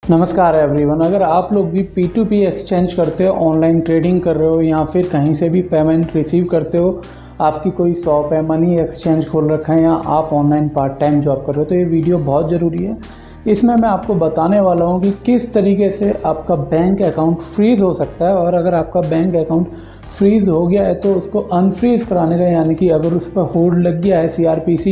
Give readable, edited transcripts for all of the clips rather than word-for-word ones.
नमस्कार एवरीवन। अगर आप लोग भी P2P एक्सचेंज करते हो, ऑनलाइन ट्रेडिंग कर रहे हो या फिर कहीं से भी पेमेंट रिसीव करते हो, आपकी कोई शॉप है, मनी एक्सचेंज खोल रखा है या आप ऑनलाइन पार्ट टाइम जॉब कर रहे हो, तो ये वीडियो बहुत ज़रूरी है। इसमें मैं आपको बताने वाला हूँ कि किस तरीके से आपका बैंक अकाउंट फ्रीज़ हो सकता है, और अगर आपका बैंक अकाउंट फ्रीज़ हो गया है तो उसको अनफ्रीज़ कराने का, यानी कि अगर उस पर होल्ड लग गया है CRPC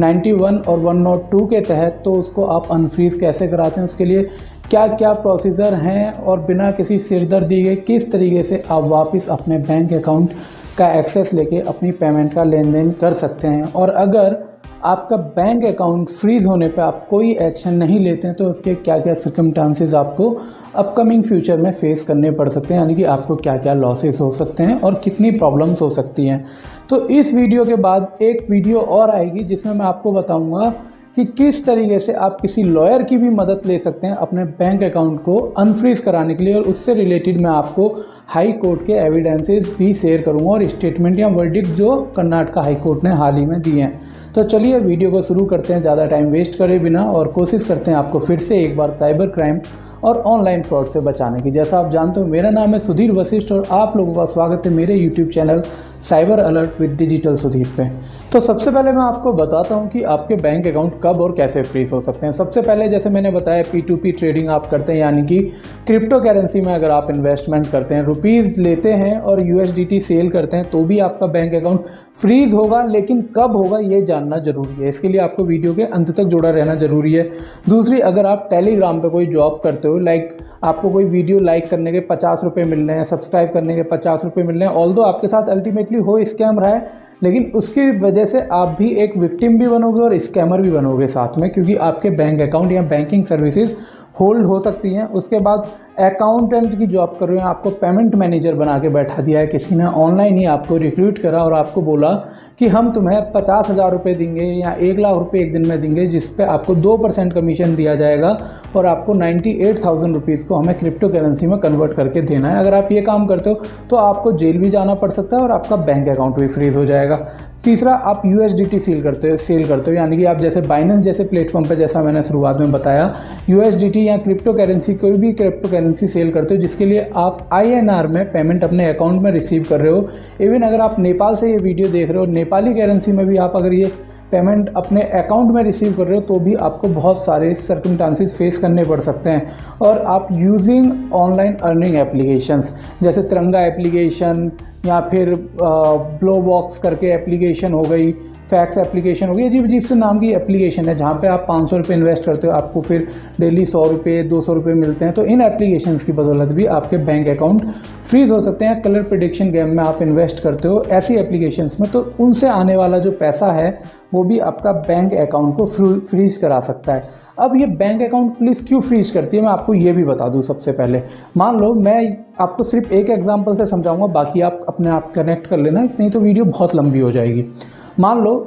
91 और 102 के तहत, तो उसको आप अनफ्रीज़ कैसे कराते हैं, उसके लिए क्या क्या प्रोसीजर हैं और बिना किसी सिरदर्दी के किस तरीके से आप वापस अपने बैंक अकाउंट का एक्सेस लेके अपनी पेमेंट का लेन देन कर सकते हैं। और अगर आपका बैंक अकाउंट फ्रीज़ होने पे आप कोई एक्शन नहीं लेते हैं तो उसके क्या क्या सर्कमस्टांसेस आपको अपकमिंग फ्यूचर में फेस करने पड़ सकते हैं, यानी कि आपको क्या क्या लॉसेस हो सकते हैं और कितनी प्रॉब्लम्स हो सकती हैं। तो इस वीडियो के बाद एक वीडियो और आएगी जिसमें मैं आपको बताऊंगा कि किस तरीके से आप किसी लॉयर की भी मदद ले सकते हैं अपने बैंक अकाउंट को अनफ्रीज़ कराने के लिए, और उससे रिलेटेड मैं आपको हाई कोर्ट के एविडेंसेस भी शेयर करूंगा और स्टेटमेंट या वर्डिक्ट जो कर्नाटक हाई कोर्ट ने हाल ही में दिए हैं। तो चलिए वीडियो को शुरू करते हैं, ज़्यादा टाइम वेस्ट करे बिना, और कोशिश करते हैं आपको फिर से एक बार साइबर क्राइम और ऑनलाइन फ्रॉड से बचाने की। जैसा आप जानते हो, मेरा नाम है सुधीर वशिष्ठ और आप लोगों का स्वागत है मेरे YouTube channel cyber alert with digital Sudhir पे। तो सबसे पहले मैं आपको बताता हूं कि आपके बैंक अकाउंट कब और कैसे फ्रीज हो सकते हैं। सबसे पहले जैसे मैंने बताया, P2P ट्रेडिंग आप करते हैं, यानी कि क्रिप्टो करेंसी में अगर आप इन्वेस्टमेंट करते हैं, रुपीज़ लेते हैं और USDT सेल करते हैं, तो भी आपका बैंक अकाउंट फ्रीज होगा। लेकिन कब होगा ये जानना जरूरी है, इसके लिए आपको वीडियो के अंत तक जुड़ा रहना जरूरी है। दूसरी, अगर आप टेलीग्राम पर कोई जॉब करते हो, लाइक आपको कोई वीडियो लाइक करने के 50 रुपये मिल रहे हैं, सब्सक्राइब करने के 50 रुपये मिल रहे हैं, ऑल्दो आपके साथ अल्टीमेटली हो स्कैम रहा है, लेकिन उसकी वजह से आप भी एक विक्टिम भी बनोगे और स्कैमर भी बनोगे साथ में, क्योंकि आपके बैंक अकाउंट या बैंकिंग सर्विसेज होल्ड हो सकती हैं। उसके बाद अकाउंटेंट की जॉब कर रहे हैं, आपको पेमेंट मैनेजर बना के बैठा दिया है किसी ने, ऑनलाइन ही आपको रिक्रूट करा और आपको बोला कि हम तुम्हें 50,000 रुपये देंगे या 1 लाख रुपये एक दिन में देंगे, जिस पे आपको 2% कमीशन दिया जाएगा और आपको 98,000 रुपीज़ को हमें क्रिप्टो करेंसी में कन्वर्ट करके देना है। अगर आप ये काम करते हो तो आपको जेल भी जाना पड़ सकता है और आपका बैंक अकाउंट भी फ्रीज हो जाएगा। तीसरा, आप USDT सेल करते हो, यानी कि आप जैसे बाइनेंस जैसे प्लेटफॉर्म पर, जैसा मैंने शुरुआत में बताया, USDT या क्रिप्टो करेंसी, कोई भी क्रिप्टो करेंसी सेल करते हो जिसके लिए आप INR में पेमेंट अपने अकाउंट में रिसीव कर रहे हो। इवन अगर आप नेपाल से ये वीडियो देख रहे हो, नेपाली करेंसी में भी आप अगर ये पेमेंट अपने अकाउंट में रिसीव कर रहे हो, तो भी आपको बहुत सारे सर्कमस्टांसेस फेस करने पड़ सकते हैं। और आप यूजिंग ऑनलाइन अर्निंग एप्लीकेशंस जैसे तिरंगा एप्लीकेशन या फिर ब्लो बॉक्स करके एप्लीकेशन हो गई, फैक्स एप्लीकेशन हो गई, अजीब अजीब से नाम की एप्लीकेशन है जहाँ पे आप 500 रुपये इन्वेस्ट करते हो, आपको फिर डेली 100 रुपये 200 रुपये मिलते हैं। तो इन एप्लीकेशंस की बदौलत भी आपके बैंक अकाउंट फ्रीज हो सकते हैं। कलर प्रेडिक्शन गेम में आप इन्वेस्ट करते हो ऐसी एप्लीकेशंस में, तो उनसे आने वाला जो पैसा है वो भी आपका बैंक अकाउंट को फ्रीज करा सकता है। अब ये बैंक अकाउंट पुलिस क्यों फ्रीज करती है, मैं आपको ये भी बता दूं। सबसे पहले मान लो, मैं आपको सिर्फ एक एग्जांपल से समझाऊंगा, बाकी आप अपने आप कनेक्ट कर लेना, नहीं तो वीडियो बहुत लंबी हो जाएगी। मान लो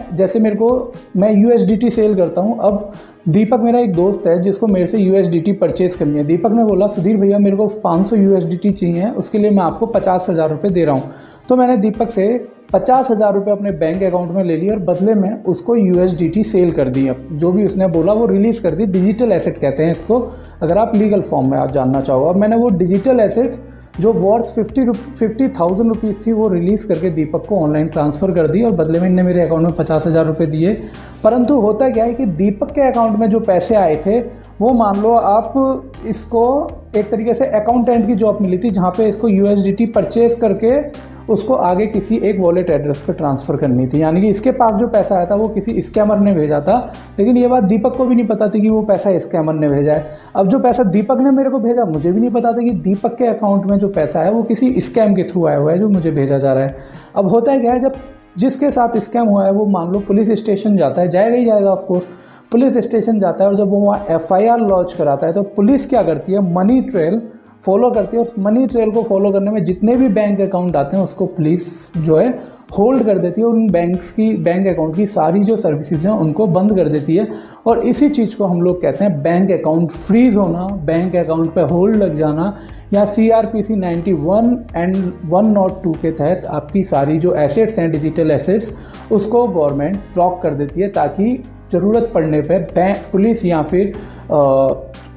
मैं USDT सेल करता हूँ। अब दीपक मेरा एक दोस्त है जिसको मेरे से USDT परचेज़ करनी है। दीपक ने बोला, सुधीर भैया मेरे को 500 USDT चाहिए, उसके लिए मैं आपको 50,000 रुपये दे रहा हूँ। तो मैंने दीपक से 50,000 रुपये अपने बैंक अकाउंट में ले लिए और बदले में उसको USDT सेल कर दी। अब जो भी उसने बोला वो रिलीज़ कर दी। डिजिटल एसेट कहते हैं इसको, अगर आप लीगल फॉर्म में आप जानना चाहो। अब मैंने वो डिजिटल एसेट जो वर्थ 50,000 रुपीज़ थी वो रिलीज़ करके दीपक को ऑनलाइन ट्रांसफ़र कर दी और बदले में इन्होंने मेरे अकाउंट में 50,000 रुपये दिए। परंतु होता क्या है कि दीपक के अकाउंट में जो पैसे आए थे वो, मान लो आप इसको एक तरीके से अकाउंटेंट की जॉब मिली थी जहाँ पे इसको USDT परचेज़ करके उसको आगे किसी एक वॉलेट एड्रेस पर ट्रांसफ़र करनी थी, यानी कि इसके पास जो पैसा आया था वो किसी स्कैमर ने भेजा था। लेकिन ये बात दीपक को भी नहीं पता थी कि वो पैसा स्कैमर ने भेजा है। अब जो पैसा दीपक ने मेरे को भेजा, मुझे भी नहीं पता था कि दीपक के अकाउंट में जो पैसा है वो किसी स्कैम के थ्रू आया हुआ है जो मुझे भेजा जा रहा है। अब होता है क्या है, जब जिसके साथ स्कैम हुआ है वो मान लो पुलिस स्टेशन जाता है, जाएगा ही जाएगा ऑफकोर्स, पुलिस स्टेशन जाता है और जब वो वहाँ FIR लॉन्च कराता है तो पुलिस क्या करती है, मनी ट्रेल फॉलो करती है। और मनी ट्रेल को फॉलो करने में जितने भी बैंक अकाउंट आते हैं उसको पुलिस जो है होल्ड कर देती है, और उन बैंक अकाउंट की सारी जो सर्विसेज हैं उनको बंद कर देती है। और इसी चीज़ को हम लोग कहते हैं बैंक अकाउंट फ्रीज होना, बैंक अकाउंट पे होल्ड लग जाना, या CRPC 91 एंड 102 के तहत आपकी सारी जो एसेट्स हैं, डिजिटल एसेट्स, उसको गवर्नमेंट ब्लॉक कर देती है, ताकि ज़रूरत पड़ने पर बैंक, पुलिस या फिर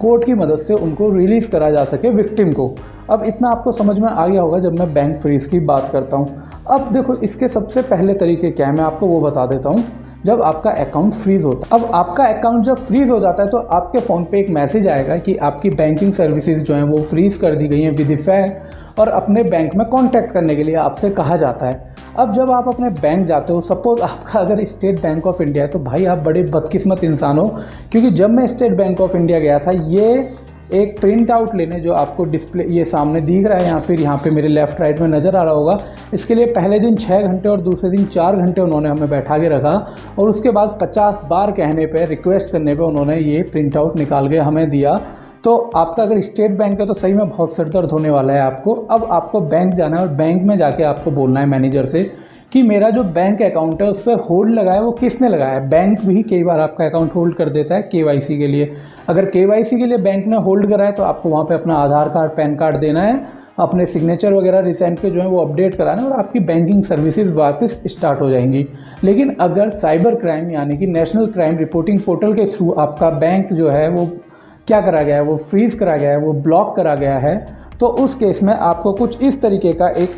कोर्ट की मदद से उनको रिलीज़ करा जा सके विक्टिम को। अब इतना आपको समझ में आ गया होगा जब मैं बैंक फ्रीज़ की बात करता हूँ। अब देखो इसके सबसे पहले तरीके क्या है, मैं आपको वो बता देता हूँ। जब आपका अकाउंट फ्रीज़ होता है, अब आपका अकाउंट जब फ्रीज़ हो जाता है तो आपके फ़ोन पे एक मैसेज आएगा कि आपकी बैंकिंग सर्विसेज जो हैं वो फ्रीज़ कर दी गई हैं विद इफेक्ट, और अपने बैंक में कांटेक्ट करने के लिए आपसे कहा जाता है। अब जब आप अपने बैंक जाते हो, सपोज आपका अगर स्टेट बैंक ऑफ इंडिया है, तो भाई आप बड़े बदकिस्मत इंसान हो, क्योंकि जब मैं स्टेट बैंक ऑफ इंडिया गया था, ये एक प्रिंट आउट लेने जो आपको डिस्प्ले ये सामने दिख रहा है या फिर यहाँ पे मेरे लेफ़्ट राइट में नज़र आ रहा होगा, इसके लिए पहले दिन 6 घंटे और दूसरे दिन 4 घंटे उन्होंने हमें बैठा के रखा, और उसके बाद 50 बार कहने पे, रिक्वेस्ट करने पे उन्होंने ये प्रिंट आउट निकाल के हमें दिया। तो आपका अगर स्टेट बैंक है तो सही में बहुत सिर दर्द होने वाला है आपको। अब आपको बैंक जाना है और बैंक में जाके आपको बोलना है मैनेजर से कि मेरा जो बैंक अकाउंट है उस पर होल्ड लगाया वो किसने लगाया है। बैंक भी कई बार आपका अकाउंट होल्ड कर देता है केवाईसी के लिए। अगर केवाईसी के लिए बैंक ने होल्ड करा है तो आपको वहाँ पे अपना आधार कार्ड, पैन कार्ड देना है, अपने सिग्नेचर वगैरह रिसेंट के जो है वो अपडेट कराना है, और आपकी बैंकिंग सर्विसेज वापस स्टार्ट हो जाएंगी। लेकिन अगर साइबर क्राइम यानी कि नेशनल क्राइम रिपोर्टिंग पोर्टल के थ्रू आपका बैंक जो है वो क्या करा गया है, वो फ्रीज़ करा गया है, वो ब्लॉक करा गया है, तो उस केस में आपको कुछ इस तरीके का एक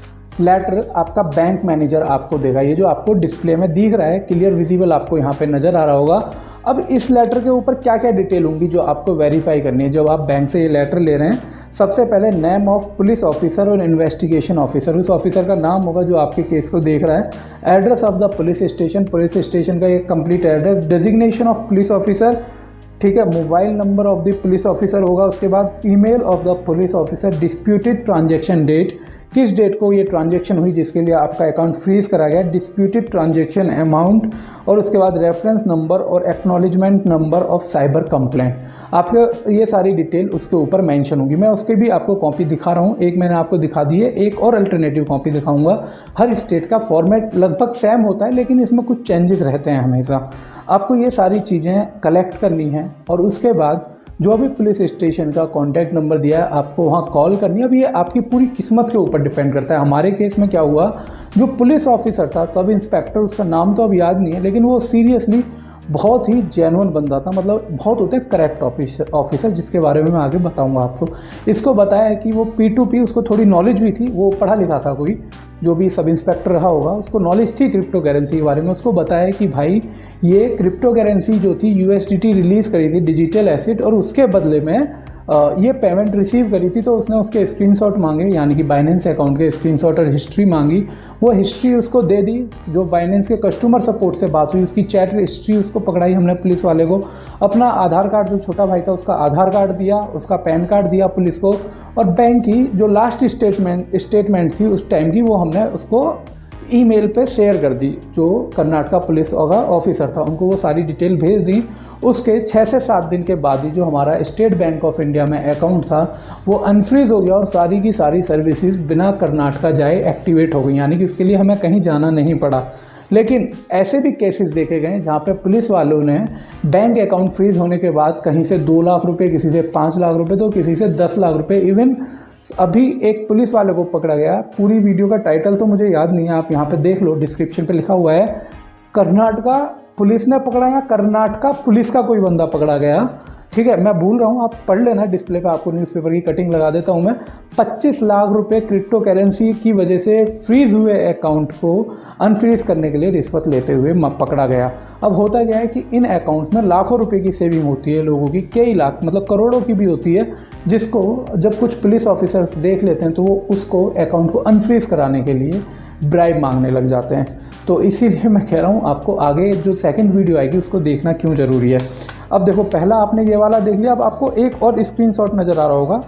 लेटर आपका बैंक मैनेजर आपको देगा। ये जो आपको डिस्प्ले में दिख रहा है, क्लियर विजिबल आपको यहाँ पे नज़र आ रहा होगा। अब इस लेटर के ऊपर क्या क्या डिटेल होंगी जो आपको वेरीफाई करनी है जब आप बैंक से ये लेटर ले रहे हैं। सबसे पहले नेम ऑफ पुलिस ऑफिसर और इन्वेस्टिगेशन ऑफिसर, उस ऑफिसर का नाम होगा जो आपके केस को देख रहा है। Address of the police station का एक complete address, designation of police officer, ठीक है, mobile number of the police officer होगा। उसके बाद email of the police officer, disputed transaction date, किस डेट को ये ट्रांजैक्शन हुई जिसके लिए आपका अकाउंट फ्रीज करा गया, डिस्प्यूटेड ट्रांजैक्शन अमाउंट, और उसके बाद रेफरेंस नंबर और acknowledgement number of cyber complaint. आपको ये सारी डिटेल उसके ऊपर मेंशन होगी। मैं उसके भी आपको कॉपी दिखा रहा हूँ, एक मैंने आपको दिखा दी है, एक और अल्टरनेटिव कॉपी दिखाऊंगा। हर स्टेट का फॉर्मेट लगभग सेम होता है लेकिन इसमें कुछ चेंजेस रहते हैं हमेशा। आपको ये सारी चीज़ें कलेक्ट करनी है और उसके बाद जो भी पुलिस स्टेशन का कॉन्टैक्ट नंबर दिया है आपको वहाँ कॉल करनी है। अब ये आपकी पूरी किस्मत के ऊपर डिपेंड करता है। हमारे केस में क्या हुआ, जो पुलिस ऑफिसर था, सब इंस्पेक्टर, उसका नाम तो अब याद नहीं है, लेकिन वो सीरियसली बहुत ही जेन्युइन बंदा था। मतलब बहुत होते हैं करेक्ट ऑफिसर जिसके बारे में मैं आगे बताऊंगा आपको। इसको बताया कि वो P2P, उसको थोड़ी नॉलेज भी थी, वो पढ़ा लिखा था, कोई जो भी सब इंस्पेक्टर रहा होगा उसको नॉलेज थी क्रिप्टो करेंसी के बारे में। उसको बताया कि भाई ये क्रिप्टो करेंसी जो थी USDT रिलीज़ करी थी, डिजिटल एसेट, और उसके बदले में ये पेमेंट रिसीव करी थी। तो उसने उसके स्क्रीनशॉट मांगे, यानी कि बाइनेंस अकाउंट के स्क्रीनशॉट और हिस्ट्री मांगी। वो हिस्ट्री उसको दे दी। जो बाइनेंस के कस्टमर सपोर्ट से बात हुई, उसकी चैट हिस्ट्री उसको पकड़ाई हमने पुलिस वाले को। अपना आधार कार्ड, जो छोटा भाई था उसका आधार कार्ड दिया, उसका पैन कार्ड दिया पुलिस को, और बैंक की जो लास्ट स्टेटमेंट थी उस टाइम की, वो हमने उसको ईमेल पे शेयर कर दी। जो कर्नाटका पुलिस का ऑफिसर था उनको वो सारी डिटेल भेज दी। उसके 6 से 7 दिन के बाद ही जो हमारा स्टेट बैंक ऑफ इंडिया में अकाउंट था वो अनफ्रीज हो गया और सारी की सारी सर्विसेज बिना कर्नाटका जाए एक्टिवेट हो गई, यानी कि उसके लिए हमें कहीं जाना नहीं पड़ा। लेकिन ऐसे भी केसेस देखे गए जहाँ पे पुलिस वालों ने बैंक अकाउंट फ्रीज होने के बाद कहीं से 2 लाख रुपए, किसी से 5 लाख रुपए, तो किसी से 10 लाख रुपए, इवन अभी एक पुलिस वाले को पकड़ा गया। पूरी वीडियो का टाइटल तो मुझे याद नहीं है, आप यहाँ पे देख लो, डिस्क्रिप्शन पे लिखा हुआ है। कर्नाटका पुलिस ने पकड़ा या कर्नाटका पुलिस का कोई बंदा पकड़ा गया, ठीक है, मैं भूल रहा हूँ, आप पढ़ लेना, डिस्प्ले पे आपको न्यूज़पेपर की कटिंग लगा देता हूँ मैं। 25 लाख रुपए क्रिप्टो करेंसी की वजह से फ्रीज हुए अकाउंट को अनफ्रीज करने के लिए रिश्वत लेते हुए पकड़ा गया। अब होता क्या है कि इन अकाउंट्स में लाखों रुपए की सेविंग होती है लोगों की, कई लाख मतलब करोड़ों की भी होती है, जिसको जब कुछ पुलिस ऑफिसर्स देख लेते हैं तो वो उसको अकाउंट को अनफ्रीज कराने के लिए ब्राइब मांगने लग जाते हैं। तो इसीलिए मैं कह रहा हूँ आपको आगे जो सेकंड वीडियो आएगी उसको देखना क्यों ज़रूरी है। अब देखो, पहला आपने ये वाला देख लिया, अब आपको एक और स्क्रीनशॉट नज़र आ रहा होगा,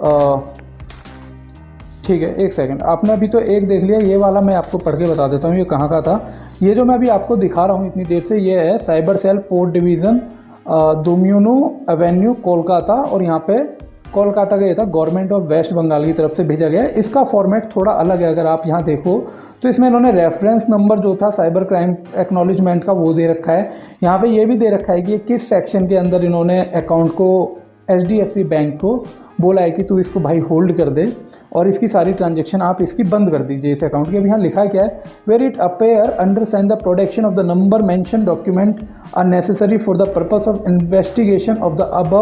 ठीक है, एक सेकंड, आपने अभी तो एक देख लिया, ये वाला मैं आपको पढ़ के बता देता हूँ ये कहाँ का था। ये जो मैं अभी आपको दिखा रहा हूँ इतनी देर से, ये है साइबर सेल पोर्ट डिवीज़न, दोम्युनो एवेन्यू, कोलकाता, और यहाँ पे कोलकाता का ये था, गवर्नमेंट ऑफ वेस्ट बंगाल की तरफ से भेजा गया है। इसका फॉर्मेट थोड़ा अलग है, अगर आप यहाँ देखो तो इसमें इन्होंने रेफरेंस नंबर जो था साइबर क्राइम एक्नॉलेजमेंट का वो दे रखा है। यहाँ पे ये भी दे रखा है कि किस सेक्शन के अंदर इन्होंने अकाउंट को, HDFC बैंक को बोला है कि तू इसको भाई होल्ड कर दे और इसकी सारी ट्रांजेक्शन आप इसकी बंद कर दीजिए इस अकाउंट की। अब यहाँ लिखा है क्या है, where it appear understand the protection of the number mention document are necessary for the purpose of investigation of the above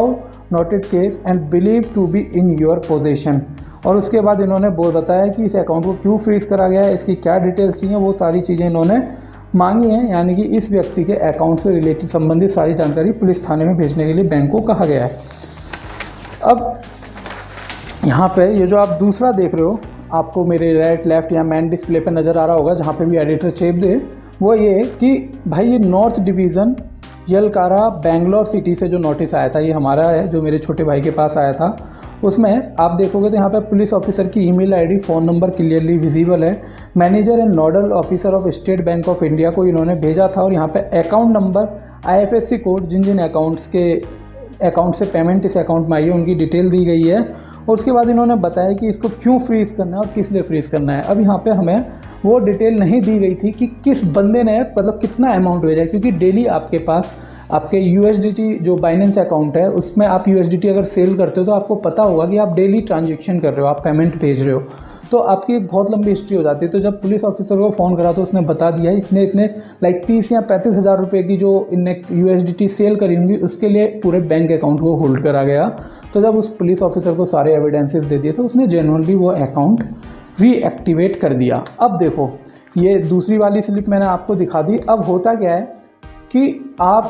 noted case and believe to be in your position. और उसके बाद इन्होंने बताया कि इस अकाउंट को क्यों freeze करा गया है, इसकी क्या डिटेल्स चाहिए, वो सारी चीज़ें इन्होंने मांगी हैं। यानी कि इस व्यक्ति के अकाउंट से रिलेटेड संबंधित सारी जानकारी पुलिस थाने में भेजने के लिए बैंक को कहा गया है। अब यहाँ पे ये जो आप दूसरा देख रहे हो, आपको मेरे राइट लेफ्ट या मेन डिस्प्ले पे नज़र आ रहा होगा, जहाँ पे भी एडिटर चेप दे, वो ये कि भाई ये नॉर्थ डिवीज़न यलकारा बेंगलोर सिटी से जो नोटिस आया था, ये हमारा है जो मेरे छोटे भाई के पास आया था। उसमें आप देखोगे तो यहाँ पे पुलिस ऑफिसर की email ID, phone number clearly visible है। Manager and nodal officer of state bank of India को इन्होंने भेजा था और यहाँ पे अकाउंट नंबर, IFSC कोड, जिन जिन अकाउंट से पेमेंट इस अकाउंट में आई है उनकी डिटेल दी गई है। और उसके बाद इन्होंने बताया कि इसको क्यों फ्रीज़ करना है और किस लिए फ्रीज़ करना है। अब यहाँ पे हमें वो डिटेल नहीं दी गई थी कि किस बंदे ने मतलब कितना अमाउंट भेजा है, क्योंकि डेली आपके पास आपके USDT जो बाइनेंस अकाउंट है उसमें आप USDT अगर सेल करते हो तो आपको पता होगा कि आप डेली ट्रांजेक्शन कर रहे हो, आप पेमेंट भेज रहे हो, तो आपकी एक बहुत लंबी हिस्ट्री हो जाती है। तो जब पुलिस ऑफिसर को फ़ोन करा तो उसने बता दिया इतने लाइक 30 या 35 हज़ार रुपये की जो इनने USDT सेल करी होंगी उसके लिए पूरे बैंक अकाउंट को होल्ड करा गया। तो जब उस पुलिस ऑफिसर को सारे एविडेंसेस दे दिए तो उसने जेन्युइनली वो अकाउंट रीएक्टिवेट कर दिया। अब देखो, ये दूसरी वाली स्लिप मैंने आपको दिखा दी। अब होता क्या है कि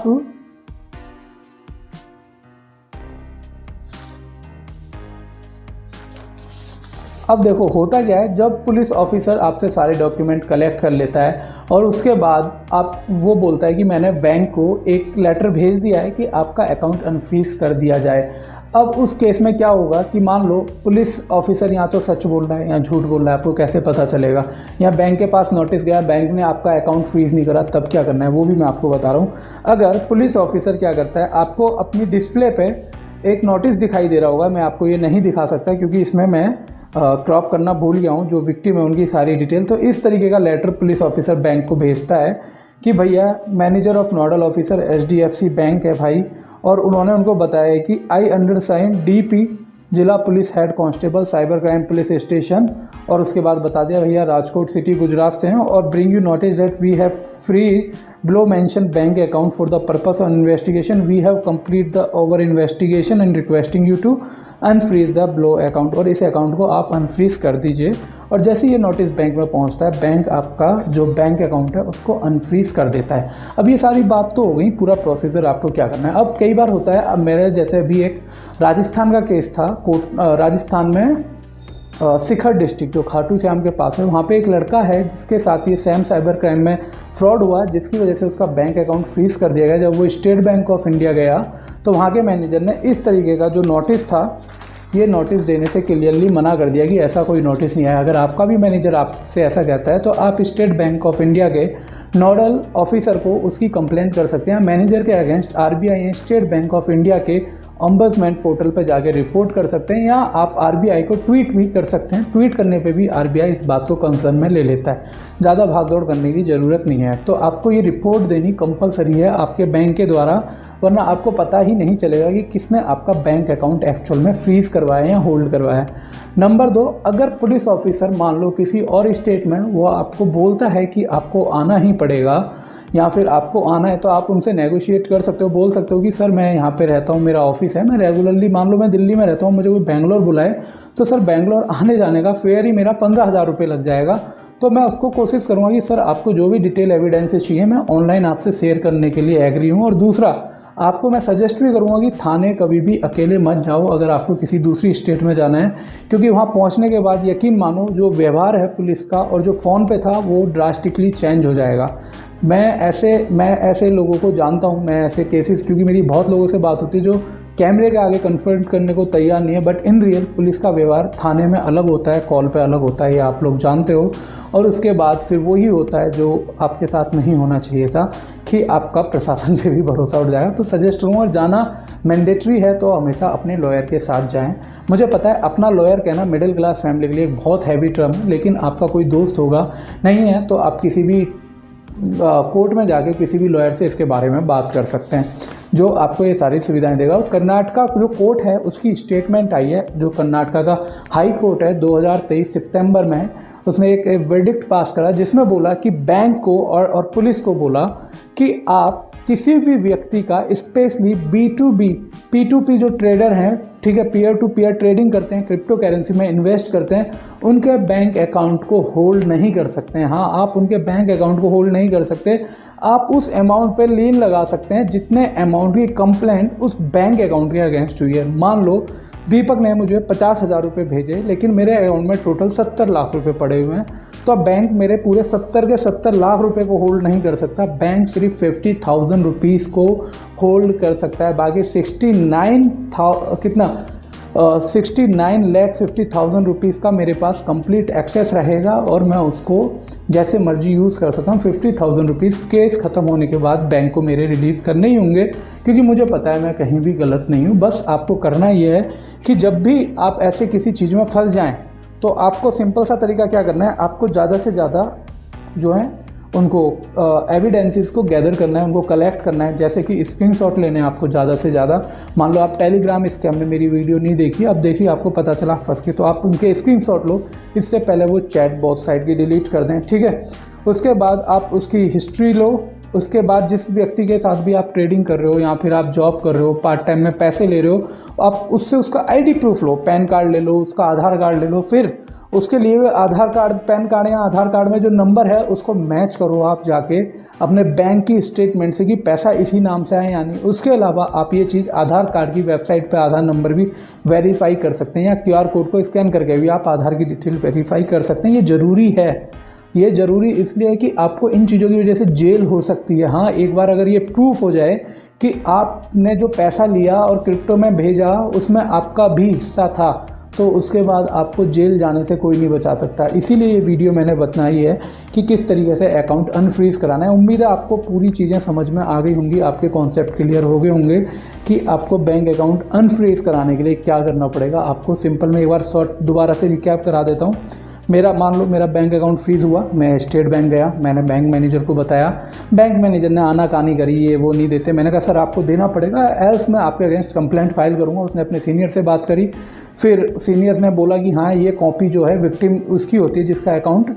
अब देखो होता क्या है, जब पुलिस ऑफिसर आपसे सारे डॉक्यूमेंट कलेक्ट कर लेता है और उसके बाद वो बोलता है कि मैंने बैंक को एक लेटर भेज दिया है कि आपका अकाउंट अनफ्रीज कर दिया जाए। अब उस केस में क्या होगा कि मान लो पुलिस ऑफिसर यहाँ तो सच बोल रहा है या झूठ बोल रहा है, आपको कैसे पता चलेगा। या बैंक के पास नोटिस गया, बैंक ने आपका अकाउंट फ्रीज नहीं करा, तब क्या करना है वो भी मैं आपको बता रहा हूँ। अगर पुलिस ऑफिसर क्या करता है, आपको अपनी डिस्प्ले पे एक नोटिस दिखाई दे रहा होगा, मैं आपको ये नहीं दिखा सकता क्योंकि इसमें मैं क्रॉप करना भूल गया हूँ, जो विक्टिम है उनकी सारी डिटेल। तो इस तरीके का लेटर पुलिस ऑफिसर बैंक को भेजता है कि भैया manager of nodal officer HDFC bank है भाई, और उन्होंने उनको बताया कि आई अंडरसाइन DP जिला police head constable cyber crime police station, और उसके बाद बता दिया भैया राजकोट सिटी गुजरात से हैं, और bring you notice that we have freeze below mentioned bank account for the purpose of investigation. We have complete the over investigation and requesting you to unfreeze the below account। और इस account को आप unfreeze कर दीजिए। और जैसे ये notice bank में पहुंचता है, बैंक आपका जो बैंक अकाउंट है उसको अनफ्रीज कर देता है। अब ये सारी बात तो हो गई, पूरा प्रोसीजर आपको क्या करना है। अब कई बार होता है, अब मेरे जैसे अभी एक राजस्थान का केस था, राजस्थान में शिखर डिस्ट्रिक्ट जो खाटू श्याम के पास है, वहाँ पे एक लड़का है जिसके साथ ये सेम साइबर क्राइम में फ्रॉड हुआ, जिसकी वजह से उसका बैंक अकाउंट फ्रीज कर दिया गया। जब वो स्टेट बैंक ऑफ इंडिया गया तो वहाँ के मैनेजर ने इस तरीके का जो नोटिस था, ये नोटिस देने से क्लियरली मना कर दिया कि ऐसा कोई नोटिस नहीं आया। अगर आपका भी मैनेजर आपसे ऐसा कहता है तो आप स्टेट बैंक ऑफ इंडिया के नोडल ऑफिसर को उसकी कंप्लेंट कर सकते हैं। मैनेजर के अगेंस्ट RBI या स्टेट बैंक ऑफ इंडिया के ऑम्बड्समैन पोर्टल पर जाके रिपोर्ट कर सकते हैं, या आप RBI को ट्वीट भी कर सकते हैं। ट्वीट करने पे भी RBI इस बात को कंसर्न में ले लेता है, ज़्यादा भागदौड़ करने की ज़रूरत नहीं है। तो आपको ये रिपोर्ट देनी कंपलसरी है आपके बैंक के द्वारा, वरना आपको पता ही नहीं चलेगा कि किसने आपका बैंक अकाउंट एक्चुअल में फ्रीज़ करवाया या होल्ड करवाया। नंबर 2, अगर पुलिस ऑफिसर मान लो किसी और स्टेट में वो आपको बोलता है कि आपको आना ही पड़ेगा या फिर आपको आना है, तो आप उनसे नेगोशिएट कर सकते हो, बोल सकते हो कि सर मैं यहाँ पे रहता हूँ, मेरा ऑफिस है, मैं रेगुलरली, मान लो मैं दिल्ली में रहता हूँ, मुझे कोई बेंगलोर बुलाए तो सर बेंगलोर आने जाने का फेयर ही मेरा 15,000 रुपये लग जाएगा। तो मैं उसको कोशिश करूँगा कि सर आपको जो भी डिटेल एविडेंसेस चाहिए मैं ऑनलाइन आपसे शेयर करने के लिए एग्री हूँ। और दूसरा, आपको मैं सजेस्ट भी करूँगा कि थाने कभी भी अकेले मत जाओ अगर आपको किसी दूसरी स्टेट में जाना है, क्योंकि वहाँ पहुँचने के बाद यकीन मानो जो व्यवहार है पुलिस का और जो फ़ोन पे था वो ड्रास्टिकली चेंज हो जाएगा। मैं ऐसे लोगों को जानता हूँ, मैं ऐसे केसेस, क्योंकि मेरी बहुत लोगों से बात होती है जो कैमरे के आगे कन्फर्म करने को तैयार नहीं है, बट इन रियल पुलिस का व्यवहार थाने में अलग होता है, कॉल पे अलग होता है, ये आप लोग जानते हो। और उसके बाद फिर वही होता है जो आपके साथ नहीं होना चाहिए था, कि आपका प्रशासन से भी भरोसा उठ जाएगा। तो सजेस्ट करूँगा, जाना मैंडेटरी है तो हमेशा अपने लॉयर के साथ जाएं। मुझे पता है अपना लॉयर कहना मिडिल क्लास फैमिली के लिए एक बहुत हैवी टर्म है, लेकिन आपका कोई दोस्त होगा, नहीं है तो आप किसी भी कोर्ट में जाके किसी भी लॉयर से इसके बारे में बात कर सकते हैं, जो आपको ये सारी सुविधाएं देगा। और कर्नाटका जो कोर्ट है उसकी स्टेटमेंट आई है, जो कर्नाटका का हाई कोर्ट है 2023 सितंबर में, उसने एक वर्डिक्ट पास करा जिसमें बोला कि बैंक को और पुलिस को बोला कि आप किसी भी व्यक्ति का, स्पेशली B2B P2P जो ट्रेडर हैं, ठीक है, पीयर टू पीयर ट्रेडिंग करते हैं, क्रिप्टो करेंसी में इन्वेस्ट करते हैं, उनके बैंक अकाउंट को होल्ड नहीं कर सकते हैं। हाँ, आप उनके बैंक अकाउंट को होल्ड नहीं कर सकते, आप उस अमाउंट पे लीन लगा सकते हैं जितने अमाउंट की कंप्लेंट उस बैंक अकाउंट के अगेंस्ट हुई है। मान लो दीपक ने मुझे 50,000 रुपये भेजे, लेकिन मेरे अकाउंट में टोटल 70 लाख रुपए पड़े हुए हैं, तो अब बैंक मेरे पूरे 70 के 70 लाख रुपए को होल्ड नहीं कर सकता। बैंक सिर्फ 50,000 रुपीज़ को होल्ड कर सकता है, बाकी 69,50,000 रुपीज़ का मेरे पास कंप्लीट एक्सेस रहेगा और मैं उसको जैसे मर्जी यूज़ कर सकता हूँ। 50,000 रुपीज़ केस ख़त्म होने के बाद बैंक को मेरे रिलीज़ करने ही होंगे, क्योंकि मुझे पता है मैं कहीं भी गलत नहीं हूँ। बस आपको करना ये है कि जब भी आप ऐसे किसी चीज़ में फंस जाएं तो आपको सिंपल सा तरीका क्या करना है, आपको ज़्यादा से ज़्यादा जो है उनको एविडेंसेस को गैदर करना है, उनको कलेक्ट करना है। जैसे कि स्क्रीनशॉट लेने हैं आपको ज़्यादा से ज़्यादा। मान लो आप टेलीग्राम स्कैम में मेरी वीडियो नहीं देखी, अब देखिए आपको पता चला फंस के, तो आप उनके स्क्रीनशॉट लो। इससे पहले वो चैट बॉट साइट की डिलीट कर दें, ठीक है। उसके बाद आप उसकी हिस्ट्री लो। उसके बाद जिस व्यक्ति के साथ भी आप ट्रेडिंग कर रहे हो या फिर आप जॉब कर रहे हो, पार्ट टाइम में पैसे ले रहे हो, आप उससे उसका आईडी प्रूफ लो, पैन कार्ड ले लो, उसका आधार कार्ड ले लो। फिर उसके लिए आधार कार्ड, पैन कार्ड या आधार कार्ड में जो नंबर है उसको मैच करो आप जाके अपने बैंक की स्टेटमेंट से कि पैसा इसी नाम से है या नहीं। उसके अलावा आप ये चीज़ आधार कार्ड की वेबसाइट पे आधार नंबर भी वेरीफाई कर सकते हैं, या QR कोड को स्कैन करके भी आप आधार की डिटेल वेरीफाई कर सकते हैं। ये ज़रूरी है, ये ज़रूरी इसलिए है कि आपको इन चीज़ों की वजह से जेल हो सकती है। हाँ, एक बार अगर ये प्रूफ हो जाए कि आपने जो पैसा लिया और क्रिप्टो में भेजा उसमें आपका भी हिस्सा था, तो उसके बाद आपको जेल जाने से कोई नहीं बचा सकता। इसीलिए ये वीडियो मैंने बताई है कि किस तरीके से अकाउंट अनफ्रीज कराना है। उम्मीद है आपको पूरी चीज़ें समझ में आ गई होंगी, आपके कॉन्सेप्ट क्लियर हो गए होंगे कि आपको बैंक अकाउंट अनफ्रीज कराने के लिए क्या करना पड़ेगा। आपको सिंपल में एक बार शॉर्ट दोबारा से रिकैप करा देता हूँ। मान लो मेरा बैंक अकाउंट फ्रीज़ हुआ, मैं स्टेट बैंक गया, मैंने बैंक मैनेजर को बताया, बैंक मैनेजर ने आनाकानी करी, ये वो नहीं देते। मैंने कहा सर आपको देना पड़ेगा, एल्स मैं आपके अगेंस्ट कंप्लेंट फाइल करूँगा। उसने अपने सीनियर से बात करी, फिर सीनियर ने बोला कि हाँ ये कॉपी जो है विक्टिम उसकी होती है जिसका अकाउंट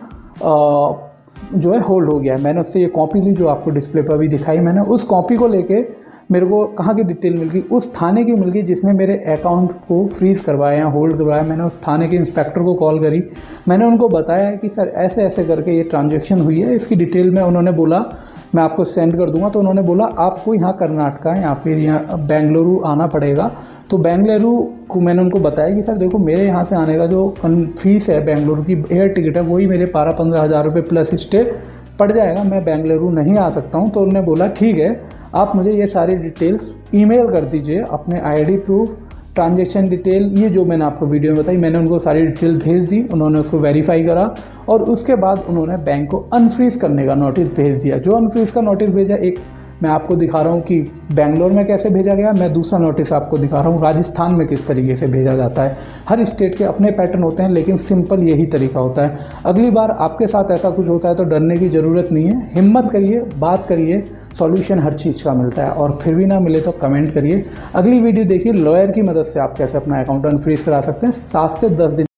जो है होल्ड हो गया है। मैंने उससे ये कॉपी ली जो आपको डिस्प्ले पर भी दिखाई। मैंने उस कॉपी को लेके मेरे को कहाँ की डिटेल मिल गई, उस थाने की मिल गई जिसने मेरे अकाउंट को फ्रीज़ करवाया या होल्ड करवाया। मैंने उस थाने के इंस्पेक्टर को कॉल करी, मैंने उनको बताया कि सर ऐसे ऐसे करके ये ट्रांजैक्शन हुई है, इसकी डिटेल में उन्होंने बोला मैं आपको सेंड कर दूंगा। तो उन्होंने बोला आपको यहाँ कर्नाटका या फिर यहाँ बेंगलुरु आना पड़ेगा। तो बेंगलुरु को मैंने उनको बताया कि सर देखो मेरे यहाँ से आने का जो फीस है बेंगलुरु की एयर टिकट है वही मेरे 12-15 हज़ार रुपये प्लस स्टे पड़ जाएगा, मैं बेंगलुरु नहीं आ सकता हूँ। तो उन्होंने बोला ठीक है आप मुझे ये सारी डिटेल्स ईमेल कर दीजिए, अपने आईडी प्रूफ, ट्रांजैक्शन डिटेल, ये जो मैंने आपको वीडियो में बताई। मैंने उनको सारी डिटेल भेज दी, उन्होंने उसको वेरीफाई करा और उसके बाद उन्होंने बैंक को अनफ्रीज़ करने का नोटिस भेज दिया। जो अनफ्रीज़ का नोटिस भेजा, एक मैं आपको दिखा रहा हूँ कि बेंगलोर में कैसे भेजा गया, मैं दूसरा नोटिस आपको दिखा रहा हूँ राजस्थान में किस तरीके से भेजा जाता है। हर स्टेट के अपने पैटर्न होते हैं, लेकिन सिंपल यही तरीका होता है। अगली बार आपके साथ ऐसा कुछ होता है तो डरने की ज़रूरत नहीं है, हिम्मत करिए, बात करिए, सॉल्यूशन हर चीज़ का मिलता है। और फिर भी ना मिले तो कमेंट करिए। अगली वीडियो देखिए लॉयर की मदद से आप कैसे अपना अकाउंट अनफ्रीज़ करा सकते हैं 7 से 10 दिन